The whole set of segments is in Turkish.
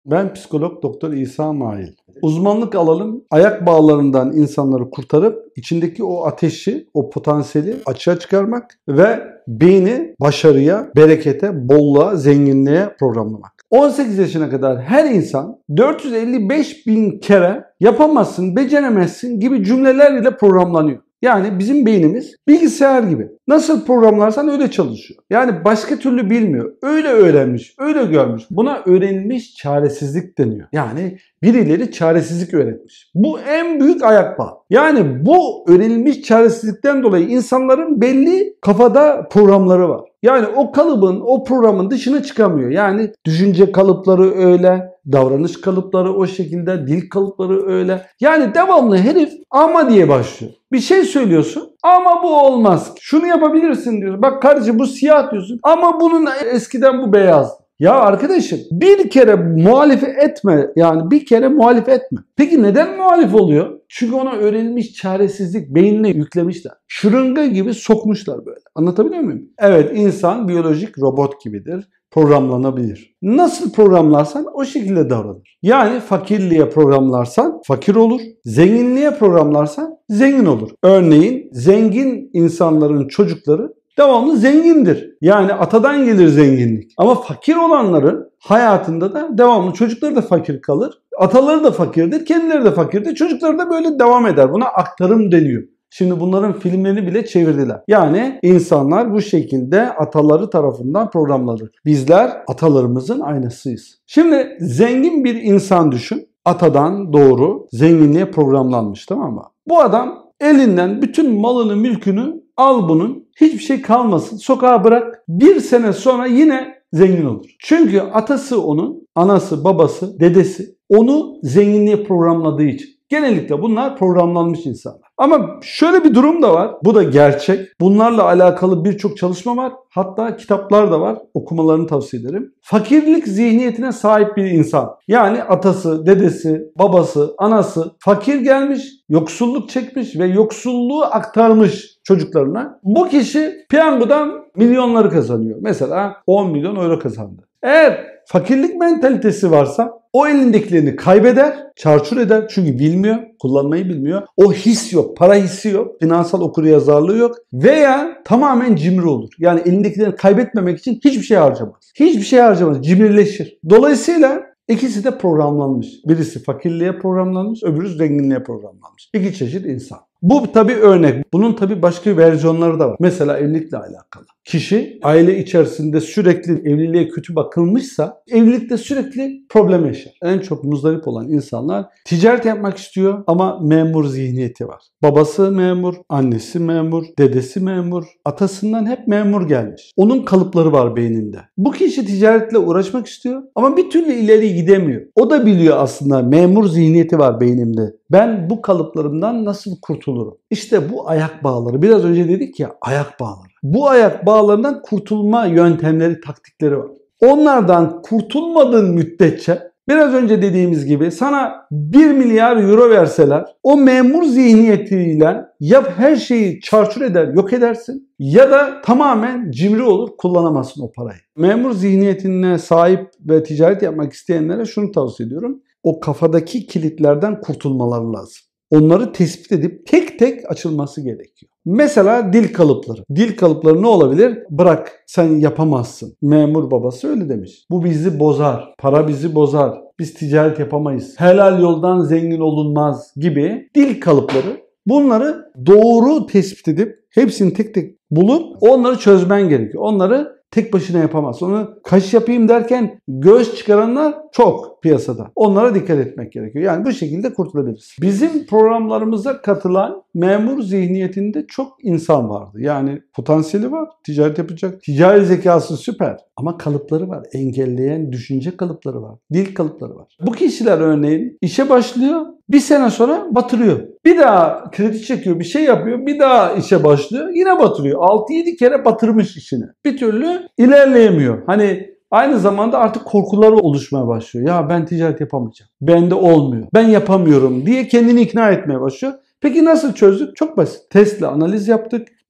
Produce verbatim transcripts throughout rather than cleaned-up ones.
Ben psikolog Doktor İsa Mail. Uzmanlık alalım, ayak bağlarından insanları kurtarıp içindeki o ateşi, o potansiyeli açığa çıkarmak ve beyni başarıya, berekete, bolluğa, zenginliğe programlamak. on sekiz yaşına kadar her insan dört yüz elli beş bin kere yapamazsın, beceremezsin gibi cümlelerle programlanıyor. Yani bizim beynimiz bilgisayar gibi. Nasıl programlarsan öyle çalışıyor. Yani başka türlü bilmiyor. Öyle öğrenmiş, öyle görmüş. Buna öğrenilmiş çaresizlik deniyor. Yani birileri çaresizlik öğretmiş. Bu en büyük ayak bağı. Yani bu öğrenilmiş çaresizlikten dolayı insanların belli kafada programları var. Yani o kalıbın, o programın dışına çıkamıyor. Yani düşünce kalıpları öyle, davranış kalıpları o şekilde, dil kalıpları öyle. Yani devamlı herif ama diye başlıyor. Bir şey söylüyorsun ama bu olmaz. Şunu yapabilirsin diyorsun. Bak kardeşim bu siyah diyorsun ama bunun eskiden bu beyaz. Ya arkadaşım bir kere muhalif etme, yani bir kere muhalif etme. Peki neden muhalif oluyor? Çünkü ona öğrenilmiş çaresizlik beynine yüklemişler. Şırınga gibi sokmuşlar böyle. Anlatabiliyor muyum? Evet, insan biyolojik robot gibidir. Programlanabilir. Nasıl programlarsan o şekilde davranır. Yani fakirliğe programlarsan fakir olur. Zenginliğe programlarsan zengin olur. Örneğin zengin insanların çocukları devamlı zengindir. Yani atadan gelir zenginlik. Ama fakir olanların hayatında da devamlı çocukları da fakir kalır. Ataları da fakirdir, kendileri de fakirdir. Çocukları da böyle devam eder. Buna aktarım deniyor. Şimdi bunların filmlerini bile çevirdiler. Yani insanlar bu şekilde ataları tarafından programlanır. Bizler atalarımızın aynasıyız. Şimdi zengin bir insan düşün. Atadan doğru zenginliğe programlanmış, tamam mı? Bu adam elinden bütün malını, mülkünü al bunun. Hiçbir şey kalmasın. Sokağa bırak. Bir sene sonra yine zengin olur. Çünkü atası onun, anası, babası, dedesi onu zenginliğe programladığı için. Genellikle bunlar programlanmış insanlar. Ama şöyle bir durum da var. Bu da gerçek. Bunlarla alakalı birçok çalışma var. Hatta kitaplar da var. Okumalarını tavsiye ederim. Fakirlik zihniyetine sahip bir insan. Yani atası, dedesi, babası, anası fakir gelmiş, yoksulluk çekmiş ve yoksulluğu aktarmış çocuklarına. Bu kişi piyangodan milyonları kazanıyor. Mesela on milyon euro kazandı. Eğer fakirlik mentalitesi varsa o elindekilerini kaybeder, çarçur eder. Çünkü bilmiyor, kullanmayı bilmiyor. O his yok, para hissi yok, finansal okuryazarlığı yok veya tamamen cimri olur. Yani elindekilerini kaybetmemek için hiçbir şey harcamaz. Hiçbir şey harcamaz, cimrileşir. Dolayısıyla ikisi de programlanmış. Birisi fakirliğe programlanmış, öbürü zenginliğe programlanmış. İki çeşit insan. Bu tabii örnek. Bunun tabii başka versiyonları da var. Mesela evlilikle alakalı. Kişi aile içerisinde sürekli evliliğe kötü bakılmışsa evlilikte sürekli problem yaşar. En çok muzdarip olan insanlar ticaret yapmak istiyor ama memur zihniyeti var. Babası memur, annesi memur, dedesi memur, atasından hep memur gelmiş. Onun kalıpları var beyninde. Bu kişi ticaretle uğraşmak istiyor ama bir türlü ileri gidemiyor. O da biliyor aslında memur zihniyeti var beynimde. Ben bu kalıplarımdan nasıl kurtulurum? İşte bu ayak bağları. Biraz önce dedik ya, ayak bağları. Bu ayak bağlarından kurtulma yöntemleri, taktikleri var. Onlardan kurtulmadığın müddetçe biraz önce dediğimiz gibi sana bir milyar euro verseler o memur zihniyetiyle yap her şeyi çarçur eder, yok edersin ya da tamamen cimri olur, kullanamazsın o parayı. Memur zihniyetine sahip ve ticaret yapmak isteyenlere şunu tavsiye ediyorum. O kafadaki kilitlerden kurtulmaları lazım. Onları tespit edip tek tek açılması gerekiyor. Mesela dil kalıpları. Dil kalıpları ne olabilir? Bırak, sen yapamazsın. Memur babası öyle demiş. Bu bizi bozar. Para bizi bozar. Biz ticaret yapamayız. Helal yoldan zengin olunmaz gibi dil kalıpları. Bunları doğru tespit edip hepsini tek tek bulup onları çözmen gerekiyor. Onları tek başına yapamaz. Onu kaş yapayım derken göz çıkaranlar çok piyasada. Onlara dikkat etmek gerekiyor. Yani bu şekilde kurtulabiliriz. Bizim programlarımıza katılan memur zihniyetinde çok insan vardı. Yani potansiyeli var. Ticaret yapacak. Ticari zekası süper. Ama kalıpları var. Engelleyen düşünce kalıpları var. Dil kalıpları var. Bu kişiler örneğin işe başlıyor. Bir sene sonra batırıyor. Bir daha kredi çekiyor, bir şey yapıyor. Bir daha işe başlıyor. Yine batırıyor. altı yedi kere batırmış işini. Bir türlü ilerleyemiyor. Hani aynı zamanda artık korkuları oluşmaya başlıyor. Ya ben ticaret yapamayacağım. Bende olmuyor. Ben yapamıyorum diye kendini ikna etmeye başlıyor. Peki nasıl çözdük? Çok basit. Testle analiz yaptık.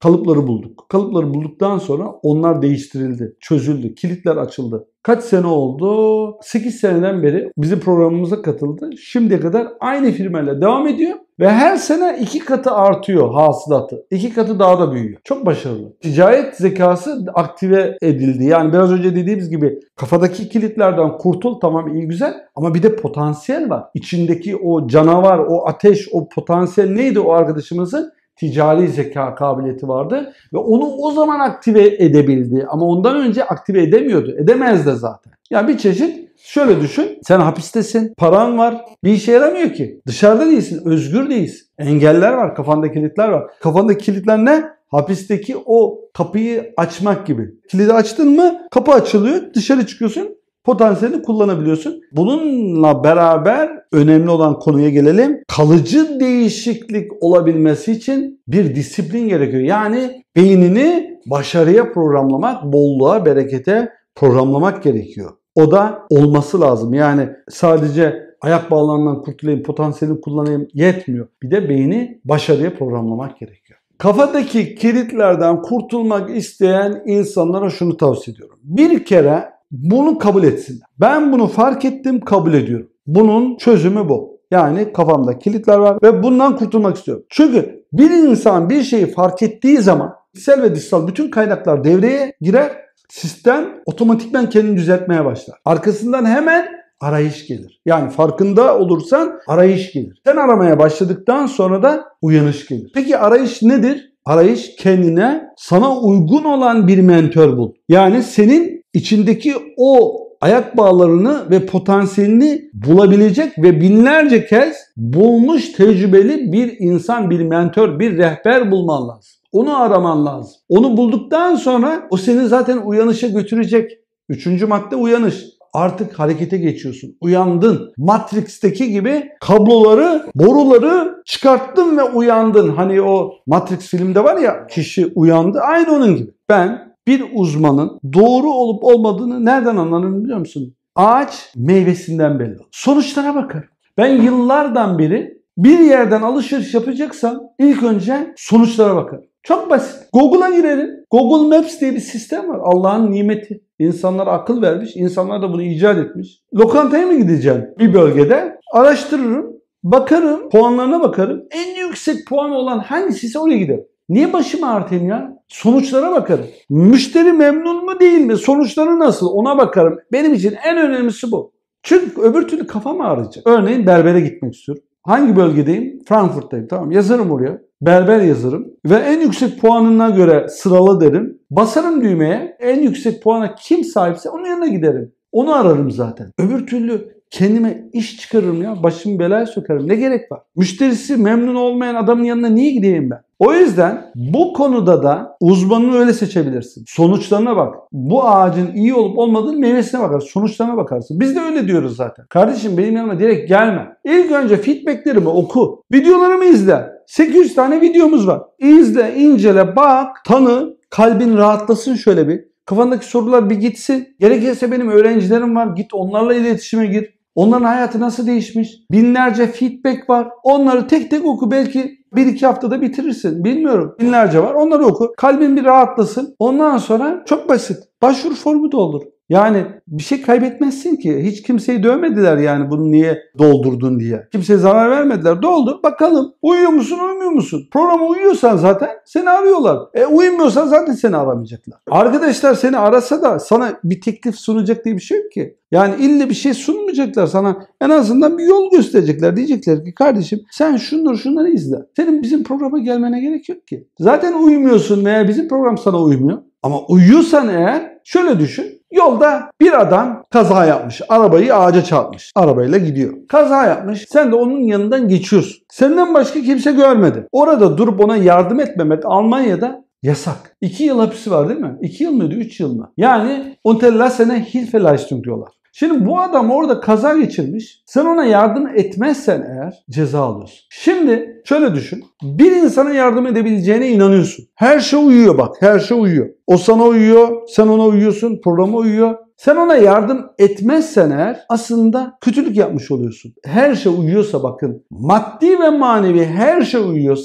Kalıpları bulduk. Kalıpları bulduktan sonra onlar değiştirildi, çözüldü, kilitler açıldı. Kaç sene oldu? sekiz seneden beri bizim programımıza katıldı. Şimdiye kadar aynı firmayla devam ediyor ve her sene iki katı artıyor hasılatı. İki katı daha da büyüyor. Çok başarılı. Ticaret zekası aktive edildi. Yani biraz önce dediğimiz gibi kafadaki kilitlerden kurtul, tamam, iyi güzel, ama bir de potansiyel var. İçindeki o canavar, o ateş, o potansiyel neydi o arkadaşımızın? Ticari zeka kabiliyeti vardı ve onu o zaman aktive edebildi. Ama ondan önce aktive edemiyordu. Edemez de zaten. Ya bir çeşit şöyle düşün. Sen hapistesin. Paran var. Bir işe yaramıyor ki. Dışarıda değilsin. Özgür değilsin. Engeller var. Kafanda kilitler var. Kafandaki kilitler ne? Hapisteki o kapıyı açmak gibi. Kilidi açtın mı kapı açılıyor. Dışarı çıkıyorsun. Potansiyelini kullanabiliyorsun. Bununla beraber önemli olan konuya gelelim. Kalıcı değişiklik olabilmesi için bir disiplin gerekiyor. Yani beynini başarıya programlamak, bolluğa, berekete programlamak gerekiyor. O da olması lazım. Yani sadece ayak bağlarından kurtulayım, potansiyelini kullanayım yetmiyor. Bir de beyni başarıya programlamak gerekiyor. Kafadaki kilitlerden kurtulmak isteyen insanlara şunu tavsiye ediyorum. Bir kere bunu kabul etsinler. Ben bunu fark ettim, kabul ediyorum. Bunun çözümü bu. Yani kafamda kilitler var ve bundan kurtulmak istiyorum. Çünkü bir insan bir şeyi fark ettiği zaman içsel ve dışsal bütün kaynaklar devreye girer. Sistem otomatikman kendini düzeltmeye başlar. Arkasından hemen arayış gelir. Yani farkında olursan arayış gelir. Sen aramaya başladıktan sonra da uyanış gelir. Peki arayış nedir? Arayış kendine, sana uygun olan bir mentor bul. Yani senin içindeki o ayak bağlarını ve potansiyelini bulabilecek ve binlerce kez bulmuş tecrübeli bir insan, bir mentor, bir rehber bulman lazım. Onu araman lazım. Onu bulduktan sonra o seni zaten uyanışa götürecek. Üçüncü madde uyanış. Artık harekete geçiyorsun. Uyandın. Matrix'teki gibi kabloları, boruları çıkarttın ve uyandın. Hani o Matrix filmde var ya, kişi uyandı. Aynı onun gibi. Ben bir uzmanın doğru olup olmadığını nereden anlarım biliyor musun? Ağaç meyvesinden belli olur. Sonuçlara bakarım. Ben yıllardan beri bir yerden alışveriş yapacaksam ilk önce sonuçlara bakarım. Çok basit. Google'a girerim. Google Maps diye bir sistem var. Allah'ın nimeti. İnsanlara akıl vermiş. İnsanlar da bunu icat etmiş. Lokantaya mı gideceğim bir bölgede? Araştırırım. Bakarım. Puanlarına bakarım. En yüksek puan olan hangisiyse oraya giderim. Niye başımı ağrıtayım ya? Sonuçlara bakarım. Müşteri memnun mu değil mi? Sonuçları nasıl? Ona bakarım. Benim için en önemlisi bu. Çünkü öbür türlü kafam ağrıyacak. Örneğin berbere gitmek istiyorum. Hangi bölgedeyim? Frankfurt'tayım. Tamam, yazarım oraya. Berber yazarım. Ve en yüksek puanına göre sıralı derim. Basarım düğmeye. En yüksek puana kim sahipse onun yanına giderim. Onu ararım zaten. Öbür türlü kendime iş çıkarırım ya. Başımı belaya sokarım. Ne gerek var? Müşterisi memnun olmayan adamın yanına niye gideyim ben? O yüzden bu konuda da uzmanını öyle seçebilirsin. Sonuçlarına bak. Bu ağacın iyi olup olmadığını meyvesine bakarsın. Sonuçlarına bakarsın. Biz de öyle diyoruz zaten. Kardeşim benim yanıma direkt gelme. İlk önce feedbacklerimi oku. Videolarımı izle. sekiz yüz tane videomuz var. İzle, incele, bak, tanı. Kalbin rahatlasın şöyle bir. Kafandaki sorular bir gitsin. Gerekirse benim öğrencilerim var. Git onlarla iletişime gir. Onların hayatı nasıl değişmiş? Binlerce feedback var. Onları tek tek oku. Belki bir iki haftada bitirirsin. Bilmiyorum. Binlerce var. Onları oku. Kalbin bir rahatlasın. Ondan sonra çok basit. Başvuru formu doldur. Yani bir şey kaybetmezsin ki. Hiç kimseyi dövmediler yani bunu niye doldurdun diye. Kimseye zarar vermediler. Doldur bakalım. Uyuyor musun, uyumuyor musun? Programa uyuyorsan zaten seni arıyorlar. E uyumuyorsan zaten seni aramayacaklar. Arkadaşlar seni arasa da sana bir teklif sunacak diye bir şey yok ki. Yani ille bir şey sunmayacaklar sana. En azından bir yol gösterecekler. Diyecekler ki kardeşim sen şunları şunları izle. Senin bizim programa gelmene gerek yok ki. Zaten uyumuyorsun veya bizim program sana uymuyor. Ama uyuyorsan eğer şöyle düşün. Yolda bir adam kaza yapmış. Arabayı ağaca çarpmış. Arabayla gidiyor. Kaza yapmış. Sen de onun yanından geçiyorsun. Senden başka kimse görmedi. Orada durup ona yardım etmemek Almanya'da yasak. İki yıl hapisi var değil mi? İki yıl mıydı? Üç yıl mı? Yani Unterlassene Hilfeleistung diyorlar. Şimdi bu adam orada kaza geçirmiş. Sen ona yardım etmezsen eğer ceza alıyorsun. Şimdi şöyle düşün. Bir insana yardım edebileceğine inanıyorsun. Her şey uyuyor bak. Her şey uyuyor. O sana uyuyor. Sen ona uyuyorsun. Programa uyuyor. Sen ona yardım etmezsen eğer aslında kötülük yapmış oluyorsun. Her şey uyuyorsa bakın. Maddi ve manevi her şey uyuyorsa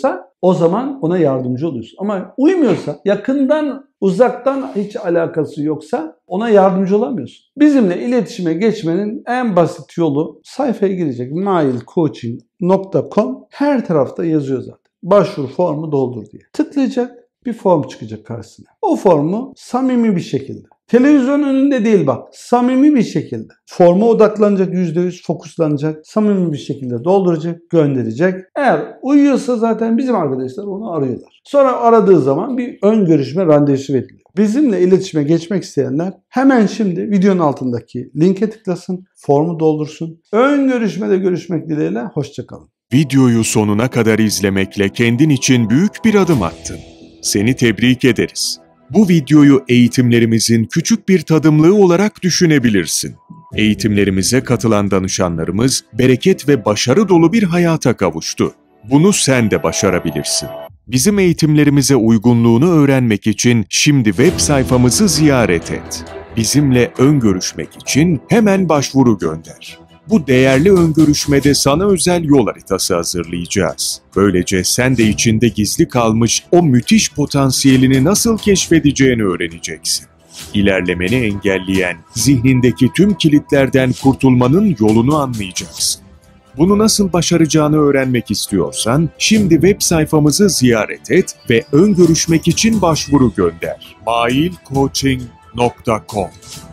O zaman ona yardımcı oluyorsun. Ama uymuyorsa, yakından, uzaktan hiç alakası yoksa ona yardımcı olamıyorsun. Bizimle iletişime geçmenin en basit yolu sayfaya girecek. mail coaching nokta com her tarafta yazıyor zaten. Başvuru formu doldur diye. Tıklayacak, bir form çıkacak karşısına. O formu samimi bir şekilde, televizyon önünde değil bak, samimi bir şekilde forma odaklanacak, yüzde yüz fokuslanacak, samimi bir şekilde dolduracak, gönderecek. Eğer uyuyorsa zaten bizim arkadaşlar onu arıyorlar. Sonra aradığı zaman bir ön görüşme randevusu veriliyor. Bizimle iletişime geçmek isteyenler hemen şimdi videonun altındaki linke tıklasın, formu doldursun. Ön görüşmede görüşmek dileğiyle, hoşça kalın. Videoyu sonuna kadar izlemekle kendin için büyük bir adım attın. Seni tebrik ederiz. Bu videoyu eğitimlerimizin küçük bir tadımlığı olarak düşünebilirsin. Eğitimlerimize katılan danışanlarımız bereket ve başarı dolu bir hayata kavuştu. Bunu sen de başarabilirsin. Bizim eğitimlerimize uygunluğunu öğrenmek için şimdi web sayfamızı ziyaret et. Bizimle ön görüşmek için hemen başvuru gönder. Bu değerli ön görüşmede sana özel yol haritası hazırlayacağız. Böylece sen de içinde gizli kalmış o müthiş potansiyelini nasıl keşfedeceğini öğreneceksin. İlerlemeni engelleyen, zihnindeki tüm kilitlerden kurtulmanın yolunu anlayacaksın. Bunu nasıl başaracağını öğrenmek istiyorsan, şimdi web sayfamızı ziyaret et ve ön görüşmek için başvuru gönder. mail coaching nokta com